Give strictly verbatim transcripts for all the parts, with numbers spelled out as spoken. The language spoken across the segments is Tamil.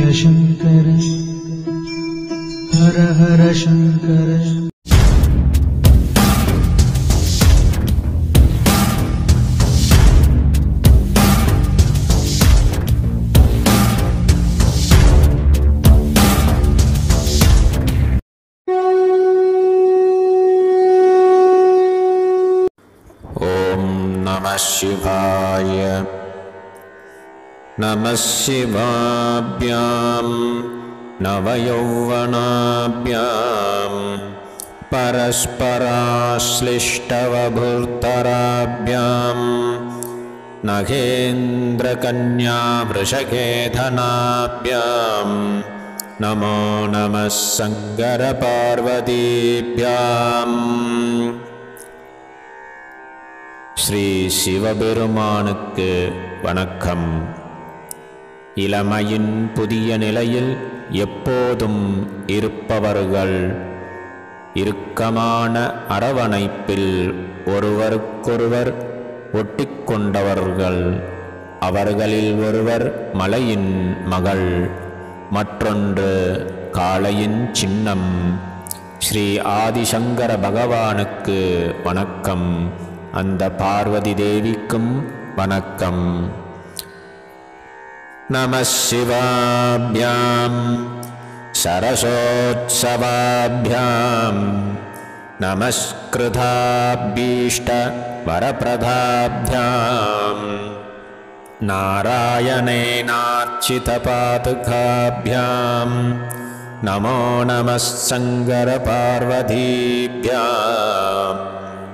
जय शंकर हर हर शंकर। नमः शिवाय। नमः शिवाभ्यां नवयौवनाभ्यां परस्पराश्लिष्टवभूतराभ्यां नगेन्द्रकन्या वृषकेधनाभ्यां नमो नमः शंकरपार्वतीभ्याम्। ஸ்ரீ சிவபெருமானுக்கு வணக்கம். இளமையின் புதிய நிலையில் எப்போதும் இருப்பவர்கள், இறுக்கமான அரவணைப்பில் ஒருவருக்கொருவர் ஒட்டிக்கொண்டவர்கள். அவர்களில் ஒருவர் மலையின் மகள், மற்றொன்று காளையின் சின்னம். ஸ்ரீ ஆதிசங்கர பகவானுக்கு வணக்கம். அந்த பார்வதி தேவிக்கும் வணக்கம். நமः சிவாभ्यां சரசோத்சவாभ्यां நமஸ்கிருதாபீஷ்ட வரப்ரதாभ्यां நாராயணேனார்ச்சிதபாதுகாभ्यां நமோ நமः சங்கர பார்வதீभ्याम्.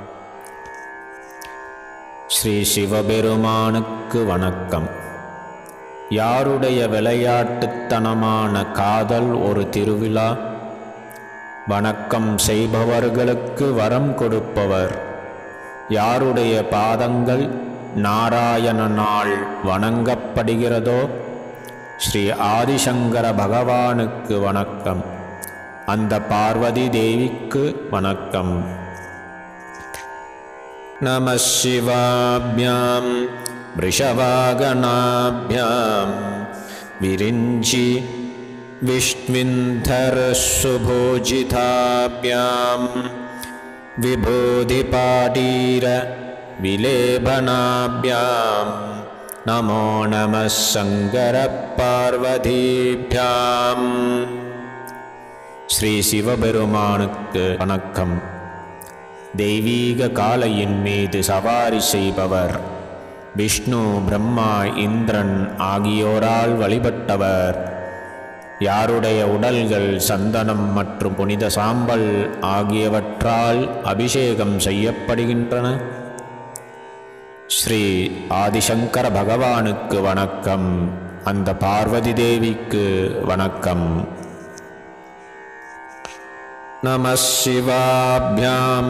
ஸ்ரீ சிவபெருமானுக்கு வணக்கம். யாருடைய விளையாட்டுத்தனமான காதல் ஒரு திருவிழா? வணக்கம் செய்பவர்களுக்கு வரம் கொடுப்பவர். யாருடைய பாதங்கள் நாராயணனால் வணங்கப்படுகிறதோ ஸ்ரீ ஆதிசங்கர பகவானுக்கு வணக்கம். அந்த பார்வதி தேவிக்கு வணக்கம். நமः சிவாभ्यां वृषवागणाभ्यां विरिञ्चि विष्णुन्धरसुभोजिताभ्यां विभूतिपाटीर विलेपनाभ्यां नमो नमः शंकरपार्वतीभ्याम्. ஸ்ரீ சிவபெருமானுக்கு வணக்கம். தெய்வீக காளையின் மீது சவாரி செய்பவர். விஷ்ணு, பிரம்மா, இந்திரன் ஆகியோரால் வழிபட்டவர். யாருடைய உடல்கள் சந்தனம் மற்றும் புனித சாம்பல் ஆகியவற்றால் அபிஷேகம் செய்யப்படுகின்றன? ஸ்ரீ ஆதிசங்கர பகவானுக்கு வணக்கம். அந்த பார்வதி தேவிக்கு வணக்கம். நமः சிவாभ्यां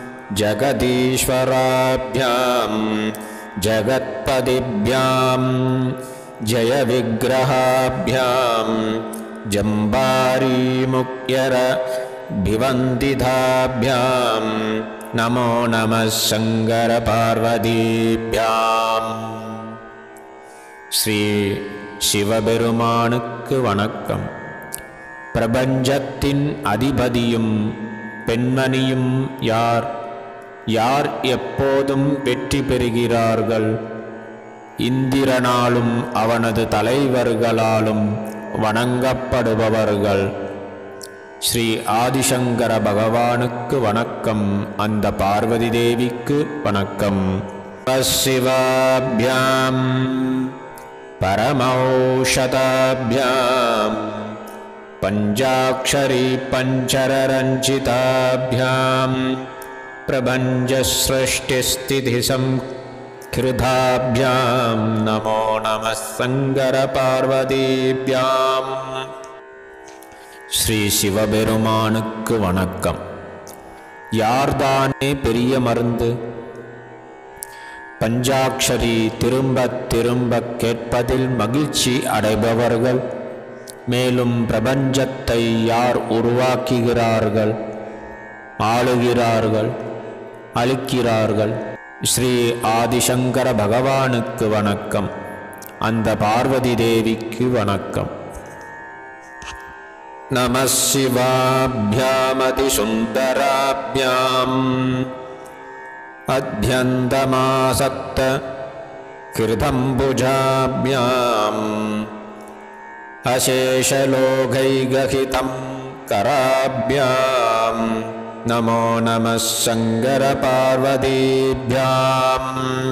ஜகதீஸ்வராभ्यां ஜகத்பதிभ्यां ஜயவிக்கிரகாभ्यां ஜம்பாரீமுக்யர பிவந்திதாभ्यां நமோ நமः சங்கர பார்வதீभ्याम्. ஸ்ரீ சிவபெருமானுக்கு வணக்கம். பிரபஞ்சத்தின் அதிபதியும் பெண்மணியும் யார்? யார் எப்போதும் வெற்றி பெறுகிறார்கள்? இந்திரனாலும் அவனது தலைவர்களாலும் வணங்கப்படுபவர்கள். ஸ்ரீ ஆதிசங்கர பகவானுக்கு வணக்கம். அந்த பார்வதி தேவிக்கு வணக்கம். சிவாभ्यां பரமௌஷதாभ्यां பஞ்சாக்ஷரி பஞ்சரரஞ்சிதாभ्यां பிரபஞ்சஸ்ருஷ்டிஸ்திதிசம்ஹிருதாभ्यां நமோ நமः சங்கர பார்வதீभ्याम्. ஸ்ரீ சிவபெருமானுக்கு வணக்கம். யார்தானே பெரிய மருந்து? பஞ்சாக்ஷரி திரும்ப திரும்ப கேட்பதில் மகிழ்ச்சி அடைபவர்கள். மேலும் பிரபஞ்சத்தை யார் உருவாக்குகிறார்கள், ஆளுகிறார்கள், அளிக்கிறார்கள்? ஸ்ரீ ஆதிசங்கர பகவானுக்கு வணக்கம். அந்த பார்வதி தேவிக்கு வணக்கம். நமः சிவாभ्यामतिसुन्दराभ्याम् अध्यन्तमासक्त कृतम्बुजाभ्याम् अशेषलोकैकहितं कराभ्याम् नमो नमः शङ्करपार्वतीभ्याम्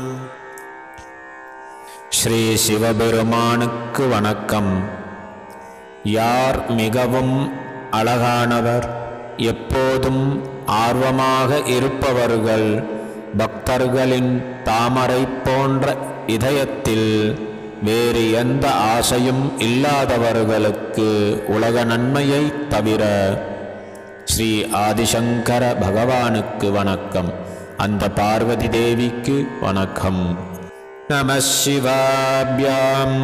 ஸ்ரீ சிவபெருமானுக்கு வணக்கம். யார் மிகவும் அழகானவர், எப்போதும் ஆர்வமாக இருப்பவர்கள், பக்தர்களின் தாமரை போன்ற இதயத்தில் வேறு எந்த ஆசையும் இல்லாதவர்களுக்கு உலக நன்மையை தவிர ஸ்ரீ ஆதிசங்கர பகவானுக்கு வணக்கம். அந்த பார்வதி தேவிக்கு வணக்கம். நமः சிவாभ्याम्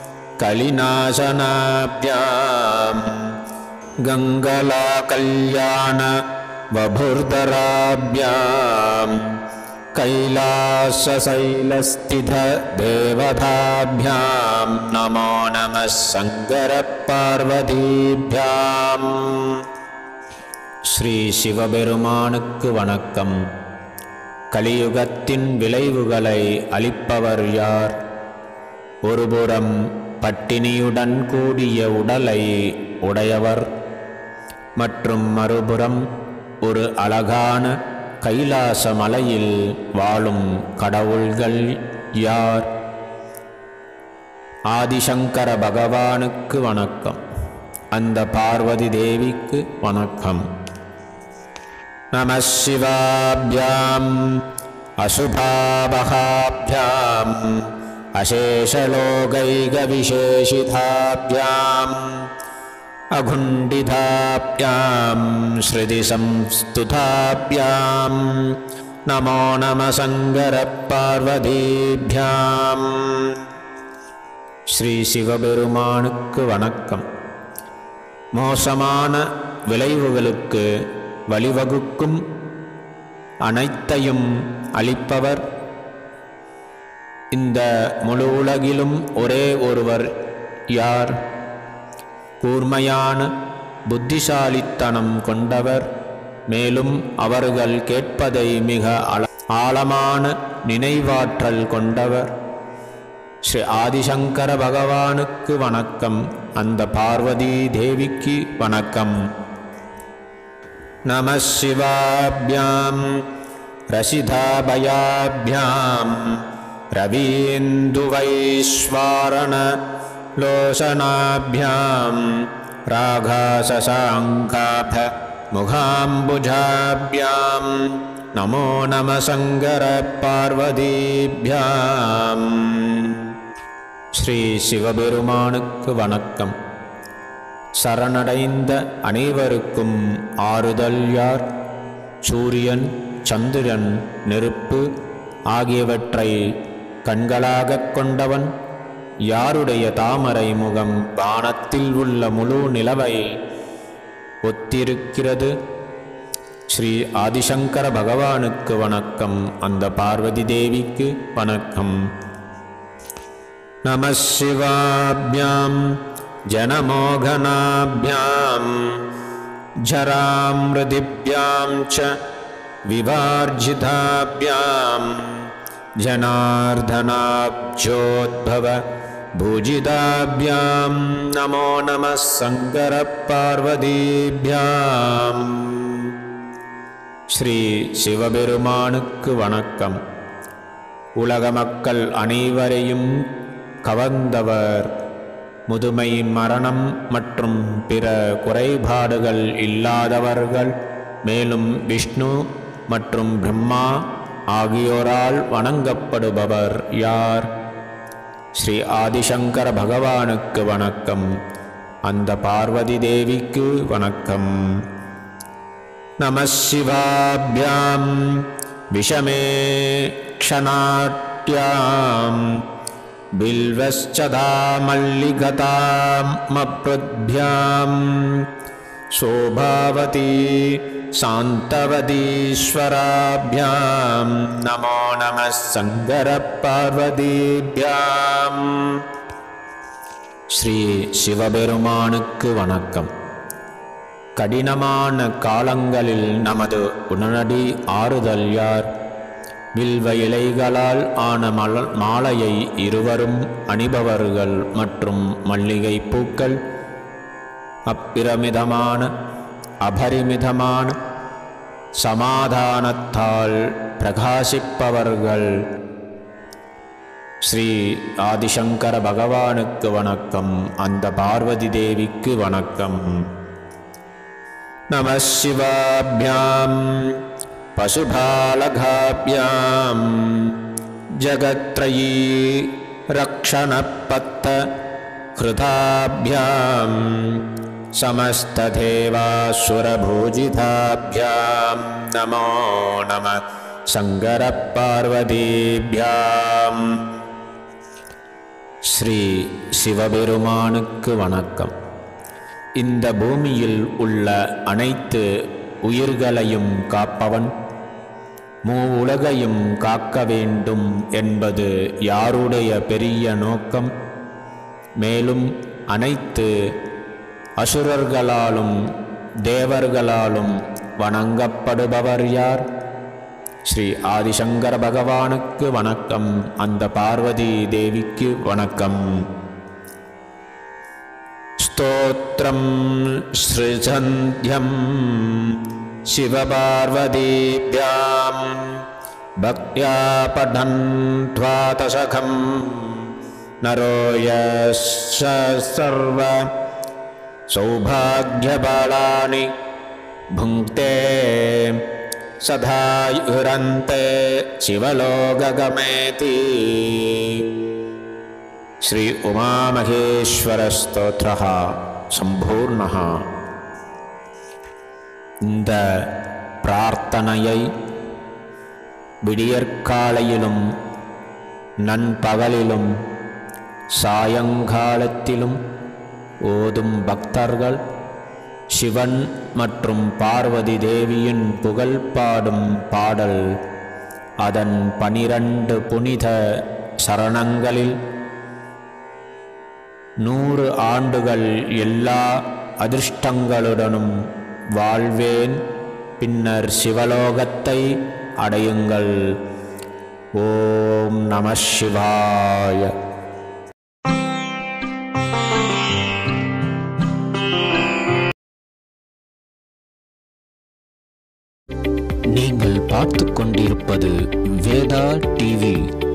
கலிநாசனாभ्याम् கங்களா கல்யாண வபுர்தராभ्याम् கைலாசசைலஸ்தித தேவதாभ्याम् நமோ நமः சங்கர பார்வதீभ्याम्. ஸ்ரீ சிவபெருமானுக்கு வணக்கம். கலியுகத்தின் விளைவுகளை அளிப்பவர் யார்? ஒருபுறம் பட்டினியுடன் கூடிய உடலை உடையவர், மற்றும் மறுபுறம் ஒரு அழகான கைலாச மலையில் வாழும் கடவுள்கள் யார்? ஆதிசங்கர பகவானுக்கு வணக்கம். அந்த பார்வதி தேவிக்கு வணக்கம். நமः சிவாभ्याम् அசுபாவகாभ्याम् அசேஷலோகைகவிசேஷிதாभ्याम् அகுண்டிதாभ्याम् ஸ்ருதிசம்ஸ்துதாभ्याम् நமோ நமः சங்கர பார்வதீभ्याम्. ஸ்ரீ சிவபெருமானுக்கு வணக்கம். மோசமான விளைவுகளுக்கு வழிவகுக்கும் அனைத்தையும் அளிப்பவர். இந்த முழு உலகிலும் ஒரே ஒருவர் யார்? கூர்மையான புத்திசாலித்தனம் கொண்டவர், மேலும் அவர்கள் கேட்பதை மிக ஆழமான நினைவாற்றல் கொண்டவர். ஸ்ரீ ஆதிசங்கர பகவானுக்கு வணக்கம். அந்த பார்வதி தேவிக்கு வணக்கம். நமः சிவாभ्याम् ரசிதாபயாभ्याम् ரவீந்துவைஸ்வாரண லோசனாभ्याम् ராகாசசாங்காப முகாம்புஜாभ्याम् நமோ நமः சங்கர பார்வதீभ्याम्. ஸ்ரீ சிவபெருமானுக்கு வணக்கம். சரணடைந்த அனைவருக்கும் ஆறுதல் யார்? சூரியன், சந்திரன், நெருப்பு ஆகியவற்றை கண்களாகக் கொண்டவன். யாருடைய தாமரை முகம் வானத்தில் உள்ள முழு நிலவை ஒத்திருக்கிறது? ஸ்ரீ ஆதிசங்கர பகவானுக்கு வணக்கம். அந்த பார்வதி தேவிக்கு வணக்கம். நமः சிவாभ्याम् ஜனமோகனாभ्याम् ஜராம்ருதிभ्याम् ச விவார்ஜிதாभ्याम् ஜனார்தனாப்ஜோத்பவ பூஜிதாभ्याम् நமோ நமः சங்கர பார்வதீभ्याम्. ஸ்ரீ சிவபெருமானுக்கு வணக்கம். உலக மக்கள் அனைவரையும் கவர்ந்தவர். முதுமை, மரணம் மற்றும் பிற குறைபாடுகள் இல்லாதவர்கள், மேலும் விஷ்ணு மற்றும் பிரம்மா ஆகியோரால் வணங்கப்படுபவர் யார்? ஸ்ரீ ஆதிசங்கர பகவானுக்கு வணக்கம். அந்த பார்வதி தேவிக்கு வணக்கம். நமः சிவாभ्याम् விஷமே க்ஷணாட்யாம் பில்வஸ்சதா மல்லிகதாமப்ருத்भ्याम् சோபாவதி சாந்தவதீஸ்வராभ्याम् நமோ நமः சங்கர பார்வதீभ्याम्. ஸ்ரீ சிவபெருமானுக்கு வணக்கம். கடினமான காலங்களில் நமது உடனடி ஆறுதல் யார்? வில்வ இலைகளால் ஆன மல் மாலையை இருவரும் அணிபவர்கள் மற்றும் மல்லிகை பூக்கள் அப்பிரமிதமான அபரிமிதமான சமாதானத்தால் பிரகாசிப்பவர்கள். ஸ்ரீ ஆதிசங்கர பகவானுக்கு வணக்கம். அந்த பார்வதி தேவிக்கு வணக்கம். நம சிவாபியாம் பசுபாலகாபியாம் ஜகத்ரயீ ரக்ஷணப்பத்த கிருதாபியாம் சமஸ்ததேவாசுரபூஜிதாபியாம் நமோ நம சங்கர பார்வதீபியாம். ஸ்ரீ சிவபெருமானுக்கு வணக்கம். இந்த பூமியில் உள்ள அனைத்து உயிர்களையும் காப்பவன், மூ உலகையும் காக்க வேண்டும் என்பது யாருடைய பெரிய நோக்கம்? மேலும் அனைத்து அசுரர்களாலும் தேவர்களாலும் வணங்கப்படுபவர் யார்? ஸ்ரீ ஆதிசங்கர பகவானுக்கு வணக்கம். அந்த பார்வதி தேவிக்கு வணக்கம். ஸ்தோத்ரம் ஸ்ருஜந்த்யம் சிவபார்வதீப்யாம் பக்த்யா படந்த்வாதசகம் நரோ யஸ்ஸ சர்வ சௌபாக்யபாலானி புங்க்தே சதாயுரந்தே சிவலோககமேதி. ஸ்ரீ உமாமகேஸ்வர ஸ்தோத்ரஹ சம்பூர்ணஹ. இந்த பிரார்த்தனையை விடியற்காலையிலும் நண்பகலிலும் சாயங்காலத்திலும் ஓதும் பக்தர்கள் சிவன் மற்றும் பார்வதி தேவியின் புகழ் பாடும் பாடல் அதன் பனிரண்டு புனித சரணங்களில் நூறு ஆண்டுகள் எல்லா அதிர்ஷ்டங்களுடனும் வாழ்வேன், பின்னர் சிவலோகத்தை அடையுங்கள். ஓம் நம சிவாய. நீங்கள் பார்த்து கொண்டிருப்பது வேதா டிவி.